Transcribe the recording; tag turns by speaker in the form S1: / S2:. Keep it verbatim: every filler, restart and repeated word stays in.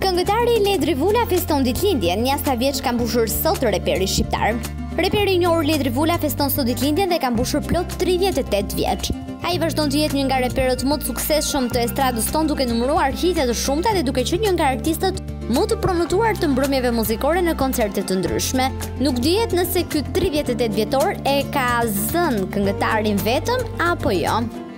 S1: Këngëtari Ledri Vula feston ditëlindjen, njasta vjeç ka mbushur sot reperi shqiptar. Reperi i njohur Ledri Vula feston sot ditëlindjen dhe ka mbushur plot tridhjetë e tetë vjeç. Ai vazhdon të jetë një nga reperët më të suksesshëm të estradës tonë duke numëruar hite të shumta dhe duke qenë një nga artistët më të promotuar të mbrëmjeve muzikore në koncerte të ndryshme. Nuk dihet nëse ky tridhjetë e tetë vjetor e ka zënë këngëtarin vetëm apo jo.